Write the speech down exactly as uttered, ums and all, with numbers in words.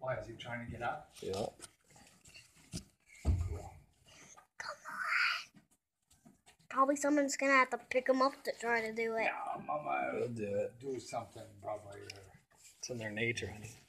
Why, is he trying to get up? Yeah. Cool. Probably someone's gonna have to pick him up to try to do it. Yeah, Mama He'll do it. do something probably. It's in their nature, honey.